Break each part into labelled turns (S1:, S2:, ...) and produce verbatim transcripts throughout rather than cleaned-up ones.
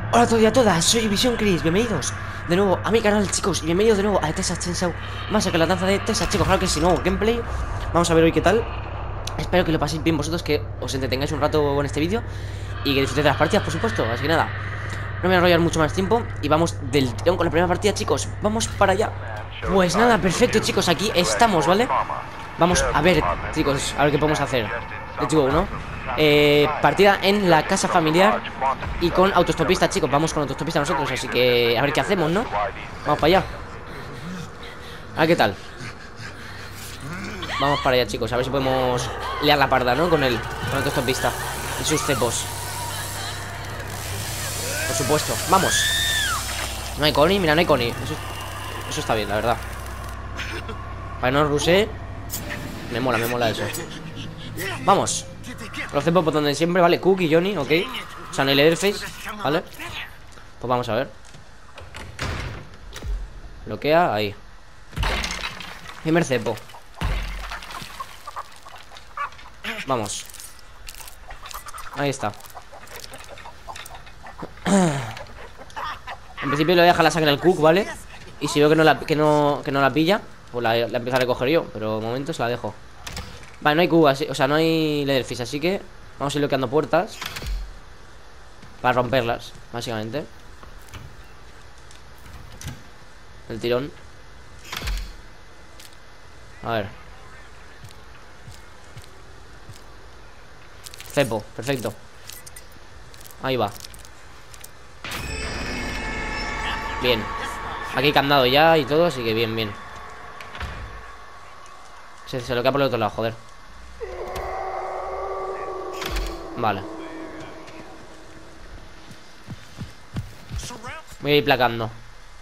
S1: Hola a todos y a todas, soy Vision Chris, bienvenidos de nuevo a mi canal, chicos, y bienvenidos de nuevo a Texas Chainsaw Massacre, la danza de Texas, chicos. Claro que sí, nuevo gameplay. Vamos a ver hoy qué tal. Espero que lo paséis bien vosotros, que os entretengáis un rato con este vídeo y que disfrutéis de las partidas, por supuesto. Así que nada, no me voy a enrollar mucho más tiempo y vamos del tirón con la primera partida, chicos. Vamos para allá. Pues nada, perfecto, chicos, aquí estamos, ¿vale? Vamos a ver, chicos, a ver qué podemos hacer. Let's go, ¿no? Eh, partida en la casa familiar y con autostopista, chicos. Vamos con autostopista nosotros, así que a ver qué hacemos, ¿no? Vamos para allá. A ver qué tal. Vamos para allá, chicos, a ver si podemos liar la parda, ¿no? Con él, con autostopista y sus cepos. Por supuesto, vamos. No hay Connie, mira, no hay Connie. Eso, eso está bien, la verdad. Para no rushe. Me mola, me mola eso. Vamos. Los cepos por donde siempre, vale. Cook y Johnny, ok. O sea, no hay Leatherface, vale. Pues vamos a ver. Bloquea, ahí. Primer cepo. Vamos. Ahí está. En principio le voy a dejar la sangre al Cook, ¿vale? Y si veo que no la, que no, que no la pilla, pues la, la empezaré a coger yo. Pero de momento se la dejo. Vale, no hay Cook, así, o sea, no hay Leatherface, así que vamos a ir bloqueando puertas para romperlas, básicamente. El tirón. A ver. Cepo, perfecto. Ahí va. Bien. Aquí candado ya y todo, así que bien, bien. Se, se lo queda por el otro lado, joder. Vale. Voy a ir placando.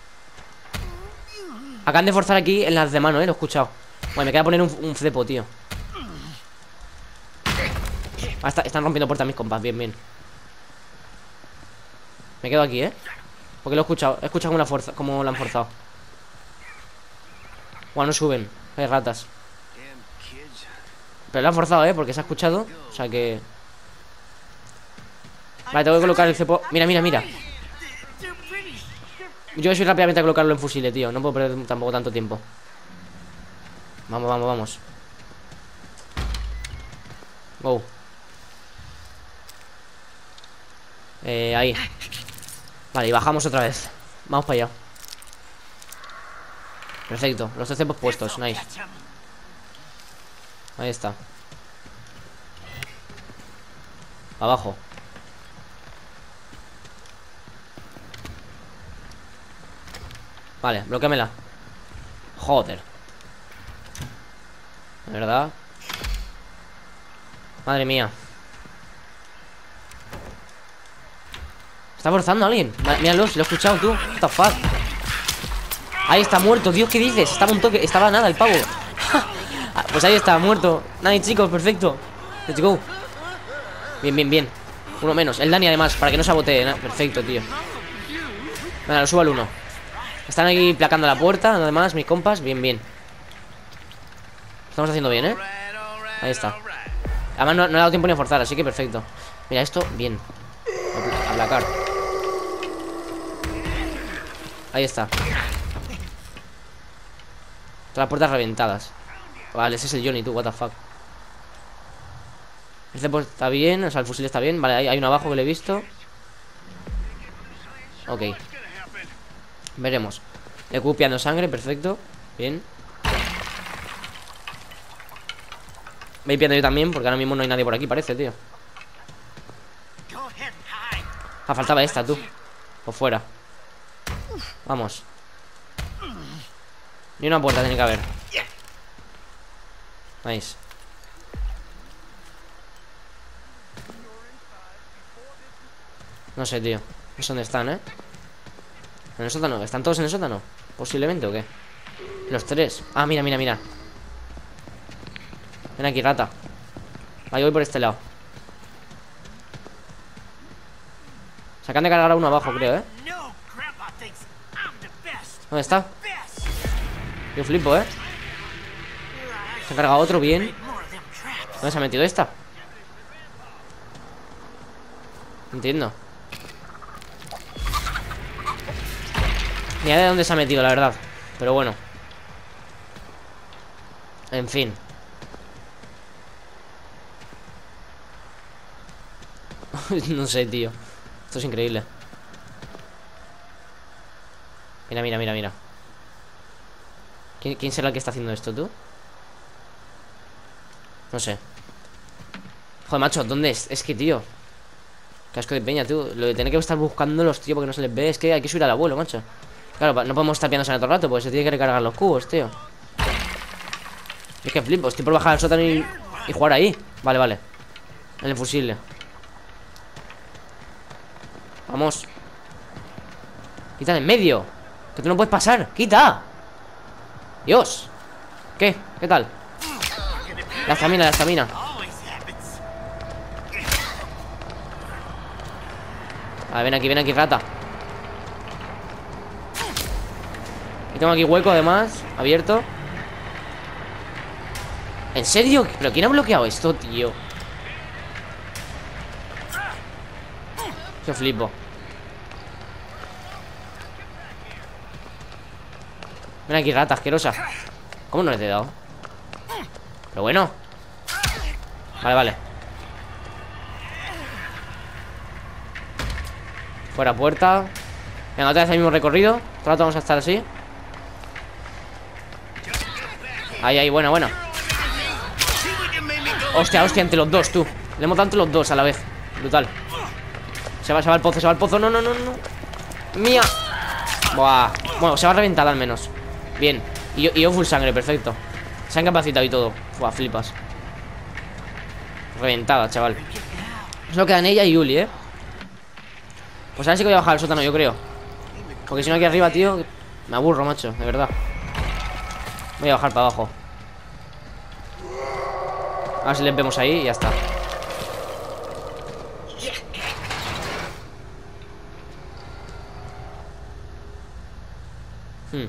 S1: Acaban de forzar aquí en las de mano, eh, lo he escuchado. Bueno, me queda poner un, un cepo, tío. Ah, está, están rompiendo puertas mis compas, bien, bien. Me quedo aquí, eh. Porque lo he escuchado, he escuchado como la fuerza, como lo han forzado. Bueno, no suben, hay ratas. Pero lo han forzado, eh, porque se ha escuchado. O sea que... Vale, tengo que colocar el cepo. Mira, mira, mira. Yo voy a subir rápidamente a colocarlo en fusiles, tío. No puedo perder tampoco tanto tiempo. Vamos, vamos, vamos. Go. Eh, ahí. Vale, y bajamos otra vez. Vamos para allá. Perfecto, los tres cepos puestos, nice. Ahí está. Abajo. Vale, bloqueamela. Joder. ¿De verdad? Madre mía. Está forzando a alguien. Míralo, si lo he escuchado tú. What the fuck. Ahí está muerto, Dios, ¿qué dices? Estaba un toque, estaba nada el pavo. Pues ahí está, muerto. Nice, chicos, perfecto. Let's go. Bien, bien, bien. Uno menos, el Dani además, para que no sabotee, ¿no? Perfecto, tío. Venga, lo subo al uno. Están aquí placando la puerta, además, mis compas. Bien, bien. Estamos haciendo bien, ¿eh? Ahí está. Además no, no he dado tiempo ni a forzar, así que perfecto. Mira, esto, bien. Aplacar. Ahí está. Todas las puertas reventadas. Vale, ese es el Johnny, tú, what the fuck. El cepo está bien, o sea, el fusil está bien. Vale, hay, hay uno abajo que lo he visto. Ok. Veremos. Le cupiando sangre, perfecto. Bien. Me voy piando yo también, porque ahora mismo no hay nadie por aquí, parece, tío. Ah, faltaba esta, tú. Por fuera. Vamos. Ni una puerta tiene que haber. Nice. No sé, tío. No sé dónde están, ¿eh? En el sótano. ¿Están todos en el sótano? Posiblemente, ¿o qué? Los tres. Ah, mira, mira, mira. Ven aquí, rata. Ahí voy por este lado. Se acaban de cargar a uno abajo, creo, ¿eh? ¿Dónde está? Yo flipo, ¿eh? Se ha cargado otro, bien. ¿Dónde se ha metido esta? No entiendo. Ni idea de dónde se ha metido, la verdad. Pero bueno. En fin. No sé, tío. Esto es increíble. Mira, mira, mira, mira. ¿Quién, quién será el que está haciendo esto, tú? No sé. Joder, macho, ¿dónde es? Es que, tío, casco de peña, tú. Lo de tener que estar buscándolos, tío, porque no se les ve. Es que hay que subir al abuelo, macho. Claro, no podemos estar piándose en todo el rato, porque se tiene que recargar los cubos, tío. Es que flipo, estoy por bajar al sótano y, y jugar ahí. Vale, vale. En el fusible. Vamos. Quita en medio. Que tú no puedes pasar. ¡Quita! Dios. ¿Qué? ¿Qué tal? La estamina, la estamina. Vale, ven aquí, ven aquí, rata. Y tengo aquí hueco, además. Abierto. ¿En serio? ¿Pero quién ha bloqueado esto, tío? Qué flipo. Ven aquí, rata asquerosa. ¿Cómo no les he dado? Pero bueno. Vale, vale. Fuera puerta. Venga, otra vez el mismo recorrido. Todo el rato vamos a estar así. Ahí, ahí, buena, buena. Hostia, hostia, entre los dos, tú. Le hemos dado entre los dos a la vez. Brutal. Se va, se va el pozo, se va el pozo. No, no, no, no. Mía. Buah. Bueno, se va a reventar al menos. Bien. Y yo, y yo full sangre, perfecto. Se han capacitado y todo. Buah, flipas. Reventada, chaval. Solo quedan ella y Yuli, eh. Pues ahora sí que voy a bajar al sótano, yo creo. Porque si no aquí arriba, tío, me aburro, macho, de verdad. Voy a bajar para abajo. A ver si les vemos ahí y ya está. Hmm.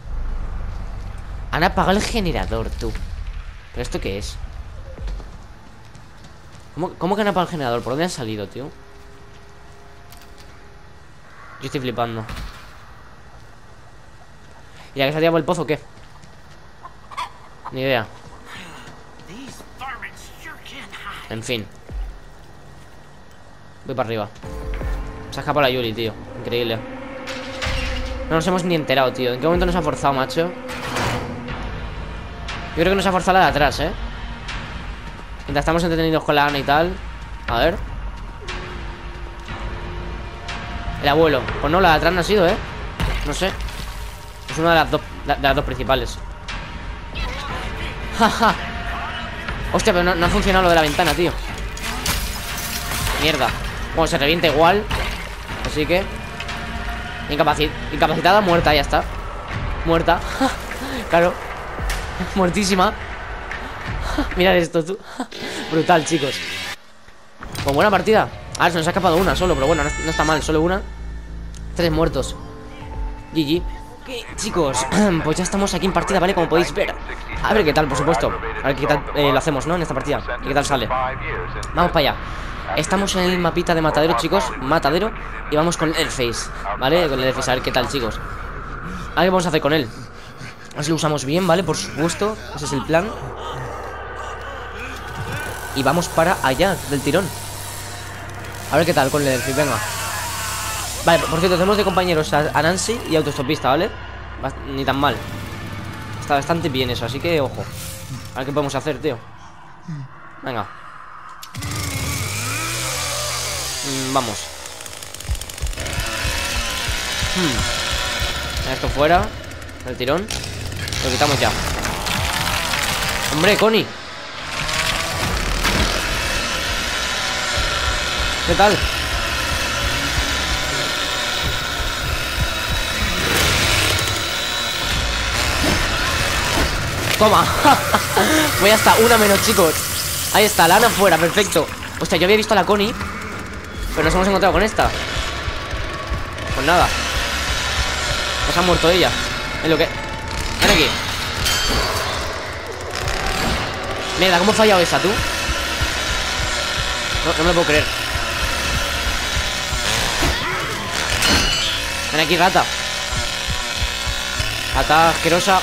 S1: Han apagado el generador, tú. ¿Pero esto qué es? ¿Cómo, cómo que han apagado el generador? ¿Por dónde han salido, tío? Yo estoy flipando. ¿Y la que se ha tirado por el pozo o qué? Ni idea. En fin. Voy para arriba. Se ha escapado la Yuli, tío. Increíble. No nos hemos ni enterado, tío. ¿En qué momento nos ha forzado, macho? Yo creo que nos ha forzado la de atrás, ¿eh? Mientras estamos entretenidos con la Ana y tal. A ver. El abuelo. Pues no, la de atrás no ha sido, ¿eh? No sé. Es una de las dos, de las dos principales. Jaja. Hostia, pero no, no ha funcionado lo de la ventana, tío. Mierda. Bueno, se revienta igual. Así que Incapacit Incapacitada, muerta, ya está. Muerta. Claro. Muertísima. Mirad esto, tú. Brutal, chicos. Pues buena partida. Ah, se nos ha escapado una solo, pero bueno, no, no está mal, solo una. Tres muertos. G G. Okay, chicos, pues ya estamos aquí en partida, ¿vale? Como podéis ver. A ver qué tal, por supuesto. A ver qué tal eh, lo hacemos, ¿no? En esta partida. Y qué tal sale. Vamos para allá. Estamos en el mapita de Matadero, chicos. Matadero. Y vamos con Leatherface, ¿vale? Con Leatherface, a ver qué tal, chicos. A ver qué vamos a hacer con él. A ver si lo usamos bien, ¿vale? Por supuesto. Ese es el plan. Y vamos para allá, del tirón. A ver qué tal con Leatherface, venga. Vale, por cierto, tenemos de compañeros a, a Nancy y autostopista, ¿vale? Bast ni tan mal. Está bastante bien eso, así que ojo. A ver qué podemos hacer, tío. Venga. mm, Vamos. hmm. Esto fuera. El tirón. Lo quitamos ya. Hombre, Connie. ¿Qué tal? Toma. Voy hasta una menos, chicos. Ahí está, la Ana fuera, perfecto. Hostia, yo había visto a la Connie, pero nos hemos encontrado con esta. Pues nada. Nos ha muerto ella. Es lo que... Ven aquí. Mierda, ¿cómo he fallado esa, tú? No, no me lo puedo creer. Ven aquí, rata. Patada asquerosa.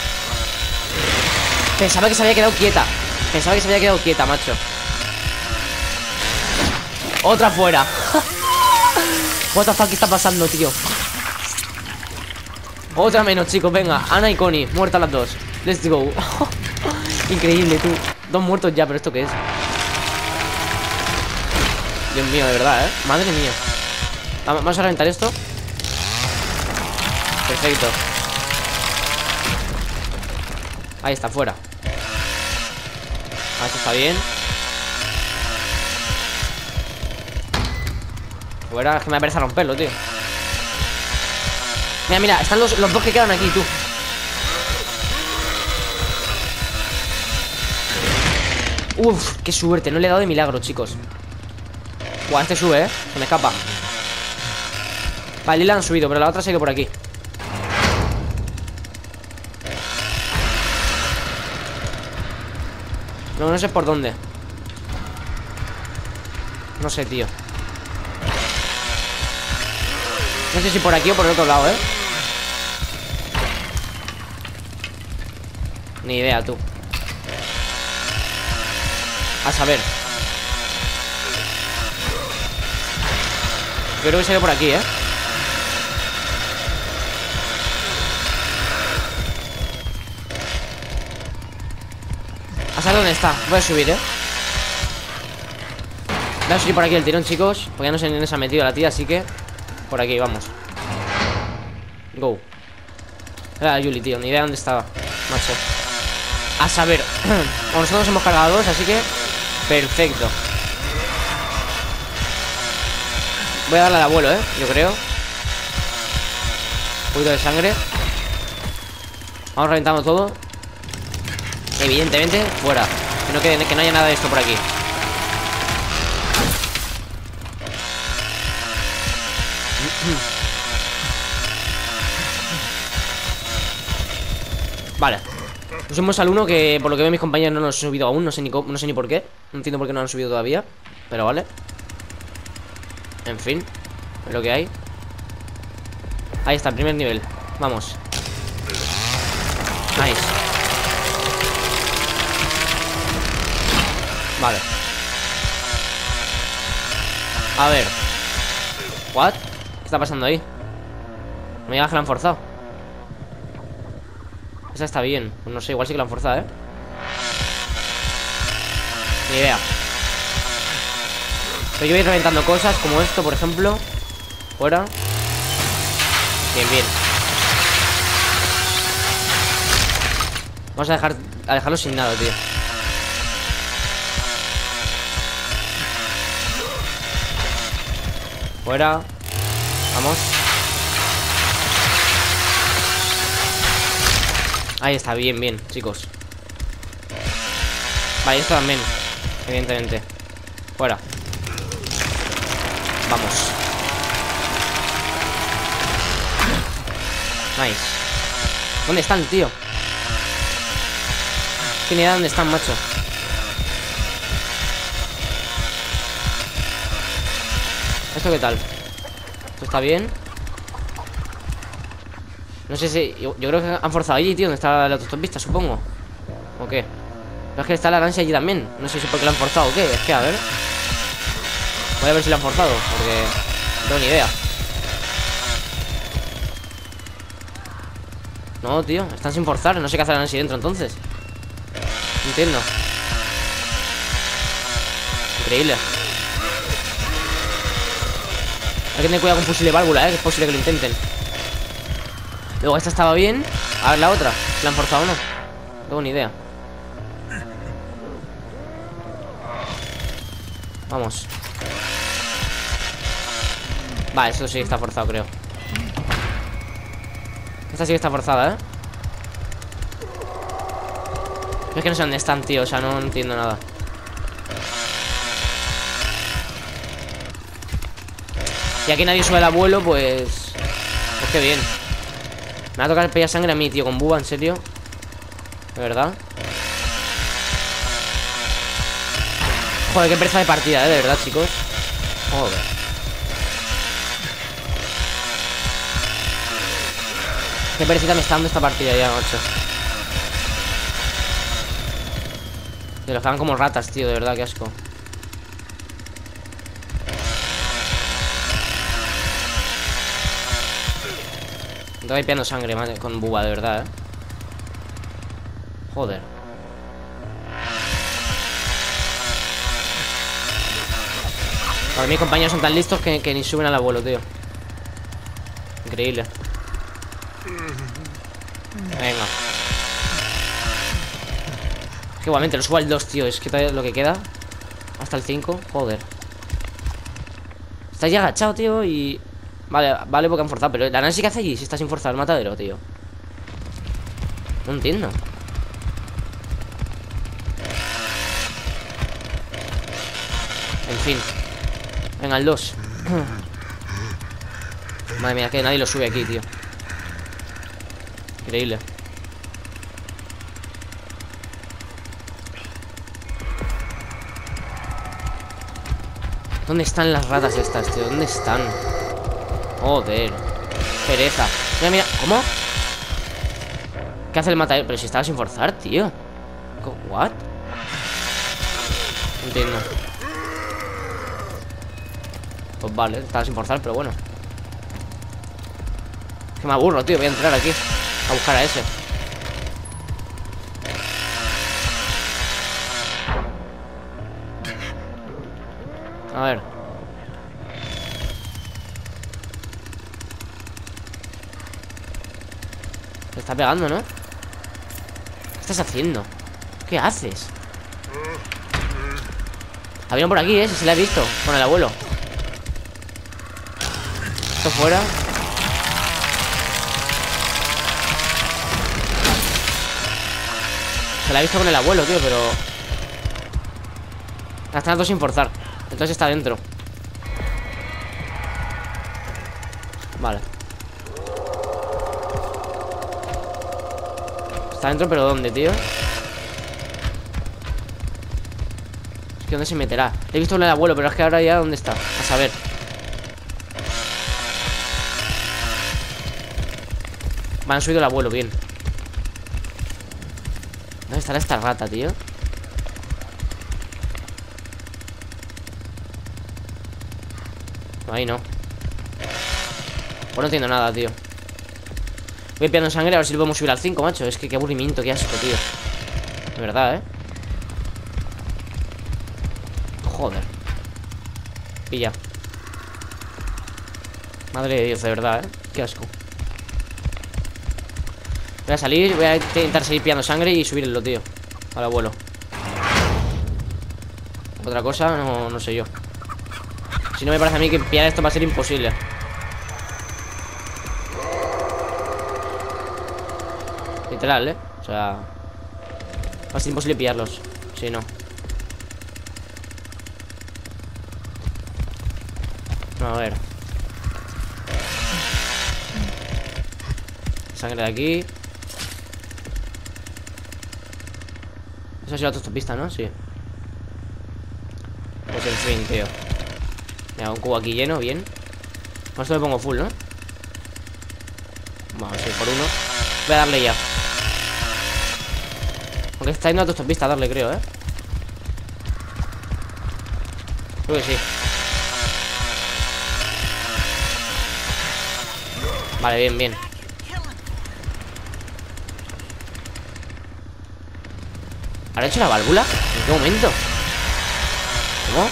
S1: Pensaba que se había quedado quieta. Pensaba que se había quedado quieta, macho. Otra fuera. What the fuck, ¿qué está pasando, tío? Otra menos, chicos, venga. Ana y Connie, muertas las dos. Let's go. Increíble, tú. Dos muertos ya, pero ¿esto qué es? Dios mío, de verdad, ¿eh? Madre mía. Vamos a reventar esto. Perfecto. Ahí está, fuera. Ah, eso está bien. Fuera, es que me apetece romperlo, tío. Mira, mira, están los, los dos que quedan aquí, tú. Uf, qué suerte, no le he dado de milagro, chicos. Buah, este sube, eh, se me escapa. Vale, Lila han subido, pero la otra sigue por aquí. No, no sé por dónde. No sé, tío. No sé si por aquí o por el otro lado, eh. Ni idea, tú. A saber. Yo creo que se ve por aquí, eh. A saber dónde está. Voy a subir, eh. Voy a subir por aquí el tirón, chicos. Porque ya no sé ni dónde se ha metido la tía, así que por aquí, vamos. Go. Era Yuli, tío, ni idea dónde estaba, macho. A saber. Nosotros nos hemos cargado dos, así que perfecto. Voy a darle al abuelo, eh, yo creo. Un poquito de sangre. Vamos reventando todo. Evidentemente, fuera. Que no, quede, que no haya nada de esto por aquí. Vale. Subimos al uno, que por lo que veo mis compañeros no nos han subido aún. No sé ni, no sé ni por qué. No entiendo por qué no han subido todavía. Pero vale. En fin, es lo que hay. Ahí está, el primer nivel. Vamos. Nice. Vale. A ver. ¿What? ¿Qué está pasando ahí? No me digas que la han forzado. Esa está bien. Pues no sé, igual sí que la han forzado, ¿eh? Ni idea. Pero yo voy reventando cosas como esto, por ejemplo. Fuera. Bien, bien. Vamos a dejar a dejarlo sin nada, tío. Fuera. Vamos. Ahí está, bien, bien, chicos. Vale, esto también, evidentemente. Fuera. Vamos. Nice. ¿Dónde están, tío? Tiene idea dónde están, macho. ¿Esto qué tal? ¿Esto está bien? No sé si... Yo, yo creo que han forzado allí, tío. Donde está la autopista, supongo. ¿O qué? Pero es que está la Nancy allí también. No sé si porque la han forzado o qué. Es que, a ver. Voy a ver si la han forzado, porque no tengo ni idea. No, tío, están sin forzar. No sé qué hacer Nancy dentro entonces. No entiendo. Increíble. Hay que tener cuidado con fusil de válvula, eh, que es posible que lo intenten. Luego esta estaba bien. A ver la otra, ¿la han forzado o no? No tengo ni idea. Vamos. Vale, eso sí está forzado, creo. Esta sí que está forzada, ¿eh? Es que no sé dónde están, tío. O sea, no entiendo nada. Y aquí nadie sube al abuelo, pues... Pues qué bien. Me va a tocar pillar sangre a mí, tío, con Buba, en serio. De verdad. Joder, qué pereza de partida, ¿eh? De verdad, chicos. Joder. Qué perecita me está dando esta partida ya, macho. Se los quedan como ratas, tío, de verdad, qué asco. Estoy limpiando sangre, madre, con buba, de verdad, eh. Joder. Para mis compañeros son tan listos que, que ni suben al abuelo, tío. Increíble. Venga. Es que igualmente lo subo al dos, tío. Es que todavía lo que queda hasta el cinco, joder. Está ya agachado, tío, y... Vale, vale porque han forzado. Pero la Nancy que hace allí si está sin forzar el matadero, tío. No entiendo. En fin. Venga, el dos. Madre mía, que nadie lo sube aquí, tío. Increíble. ¿Dónde están las ratas estas, tío? ¿Dónde están? Joder. Pereza. Mira, mira. ¿Cómo? ¿Qué hace el matadero? Pero si estaba sin forzar, tío. ¿What? No entiendo. Pues vale, estaba sin forzar, pero bueno. Que me aburro, tío. Voy a entrar aquí a buscar a ese. A ver. Se está pegando, ¿no? ¿Qué estás haciendo? ¿Qué haces? Ha venido por aquí, ¿eh? Si se le ha visto. Con el abuelo. Esto fuera. Se la ha visto con el abuelo, tío, pero... La están dos sin forzar. Entonces está dentro. Vale. Está dentro, pero ¿dónde, tío? Es que ¿dónde se meterá? He visto con el abuelo, pero es que ahora ya ¿dónde está? A saber. Me han subido el abuelo, bien. ¿Dónde estará esta rata, tío? Ahí no. Pues no entiendo nada, tío. Voy pillando sangre a ver si lo podemos subir al cinco, macho. Es que qué aburrimiento, qué asco, tío. De verdad, eh. Joder. Pilla. Madre de Dios, de verdad, eh. Qué asco. Voy a salir, voy a intentar seguir pillando sangre y subirlo, tío. Al abuelo. Otra cosa, no, no sé yo. Si no, me parece a mí que pillar esto va a ser imposible. Literal, ¿eh? O sea, va a ser imposible pillarlos. Si no. A ver. Sangre de aquí. Eso ha sido la autopista, ¿no? Sí. Pues en fin, tío. Mira, un cubo aquí lleno, bien. Con esto me pongo full, ¿no? Vamos a ir por uno. Voy a darle ya. Aunque está yendo a autopista a darle, creo, ¿eh? Creo que sí. Vale, bien, bien. ¿Habrá hecho la válvula? ¿En qué momento? ¿Cómo?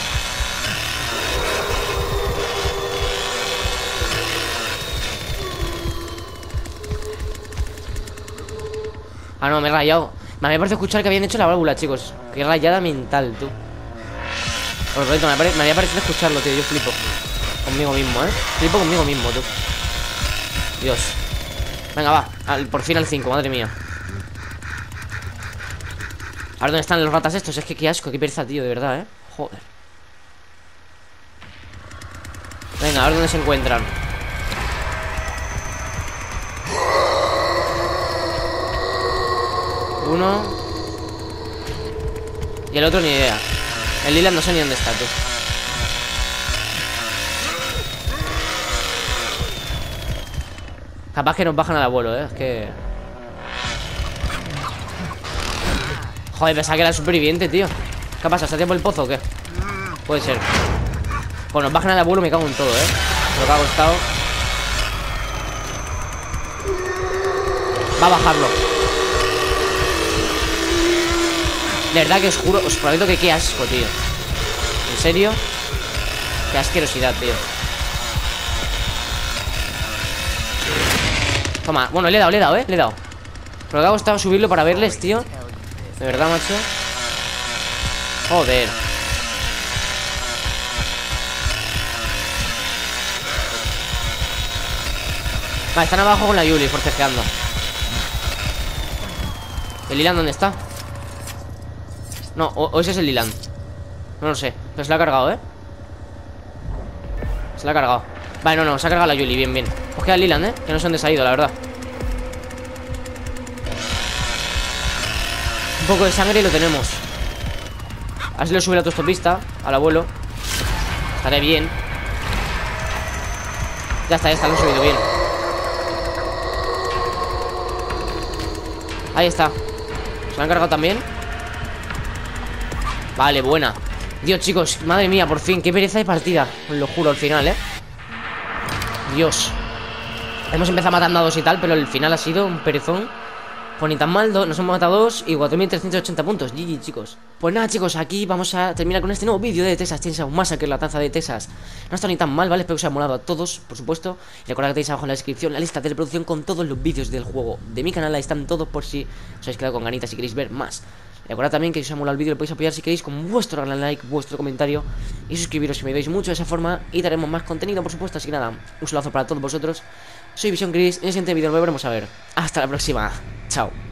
S1: Ah, no, me he rayado. Me había parecido escuchar que habían hecho la válvula, chicos. Qué rayada mental, tú. Os reto, me, me había parecido escucharlo, tío. Yo flipo conmigo mismo, ¿eh? Flipo conmigo mismo, tú. Dios. Venga, va, al, por fin al cinco, madre mía. Ahora dónde están los ratas estos. Es que qué asco, qué pereza, tío, de verdad, ¿eh? Joder. Venga, a ver dónde se encuentran. Uno. Y el otro ni idea. El Lilan no sé ni dónde está, tú. Capaz que nos bajan al abuelo, eh. Es que... Joder, pensaba que era superviviente, tío. ¿Qué pasa? ¿Está tiempo el pozo o qué? Puede ser. Pues nos bajan al abuelo, me cago en todo, eh. Lo que ha costado. Va a bajarlo. De verdad que os juro, os prometo que qué asco, tío. ¿En serio? Qué asquerosidad, tío. Toma, bueno, le he dado, le he dado, eh, le he dado. Pero lo que ha costado subirlo para verles, tío. De verdad, macho. Joder. Vale, están abajo con la Yuli, forcejeando. ¿El Lilan dónde está? No, o, o ese es el Lilan. No lo sé, pero se la ha cargado, ¿eh? Se la ha cargado. Vale, no, no, se ha cargado la Yuli, bien, bien. Pues queda el Lilan, ¿eh? Que no sé dónde se ha ido, la verdad. Un poco de sangre y lo tenemos. A ver si le sube la autostopista al abuelo. Estaré bien. Ya está, ya está, lo he subido bien. Ahí está. ¿Se lo han cargado también? Vale, buena. Dios, chicos, madre mía, por fin. Qué pereza de partida, os lo juro, al final, ¿eh? Dios. Hemos empezado matando a dos y tal, pero el final ha sido un perezón. Pues ni tan mal, nos hemos matado dos y cuatro mil trescientos ochenta puntos. G G, chicos. Pues nada, chicos, aquí vamos a terminar con este nuevo vídeo de Texas Chainsaw Massacre, la taza de Texas. No está ni tan mal, ¿vale? Espero que os haya molado a todos, por supuesto. Y recordad que tenéis abajo en la descripción la lista de reproducción con todos los vídeos del juego de mi canal. Ahí están todos por si os habéis quedado con ganitas y queréis ver más. Recordad también que si os ha molado el vídeo lo podéis apoyar si queréis con vuestro gran like, vuestro comentario y suscribiros si me veis mucho de esa forma. Y daremos más contenido, por supuesto. Así que nada, un saludo para todos vosotros. Soy Vision Gris y en el siguiente vídeo nos volveremos a ver. Hasta la próxima. Chao.